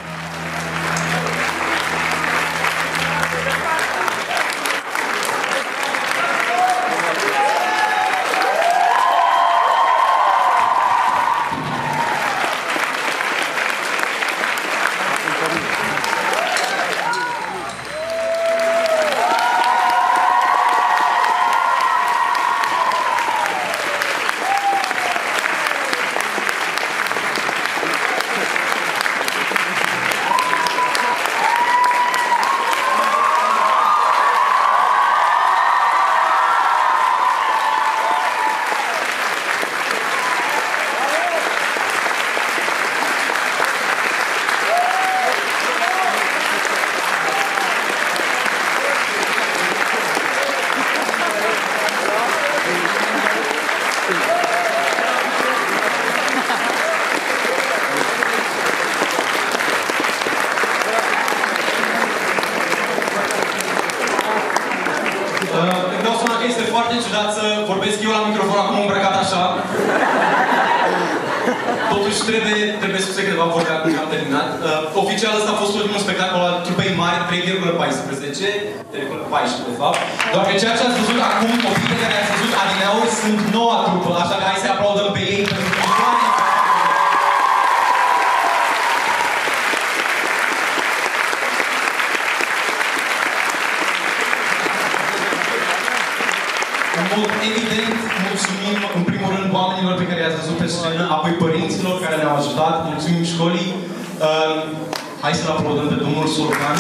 Îmi dau seama că este foarte ciudat să vorbesc eu la microfon acum îmbrăcat așa. Totuși trebuie spuse câteva vorbe acum că am terminat. Oficial ăsta a fost ultimul spectacol al trupei mari, 3,14, 3,14 de fapt. Doar că ceea ce ați văzut acum, copiii care ați văzut adineauri, sunt noua trupă, așa că hai să aplaudăm pe ei pentru viitoare. În mod evident, mulțumim în primul rând oamenilor pe care i-ați văzut pe scenă, apoi părinților care ne-au ajutat, mulțumim școlii. Hai să-l aplaudăm pe domnul Sorcan.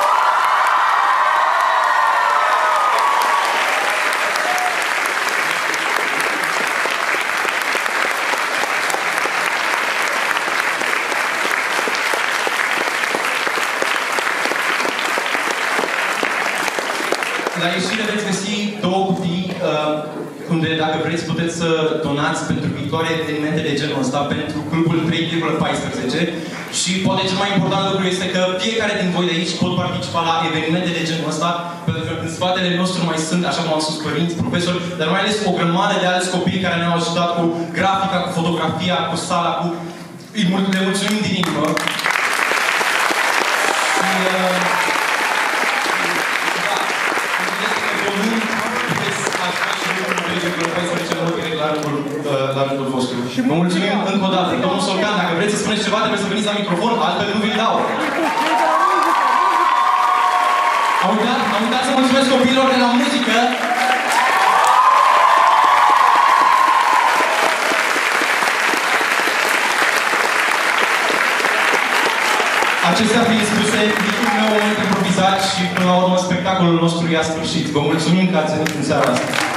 La ieșire veți găsi două cutii unde, dacă vreți, puteți să donați pentru viitoare evenimente de genul ăsta, pentru clubul 3,14. Și poate cel mai important lucru este că fiecare din voi de aici pot participa la evenimente de genul ăsta, pentru că în spatele nostru mai sunt, așa cum am spus, părinți, profesori, dar mai ales o grămadă de alți copii care ne-au ajutat cu grafica, cu fotografia, cu sala, cu... Le mulțumim din inimă. La rândul vostru. Vă mulțumim încă o dată. Domnul Sorcan, dacă vreți să spuneți ceva, trebuie să veniți la microfon, altfel nu vi-l dau. Am uitat să mulțumesc copiilor de la muzică. Acestea fiind spuse, niciun meu moment improvizat și până la urmă spectacolul nostru i-a sfârșit. Vă mulțumim că ați venit în seara asta.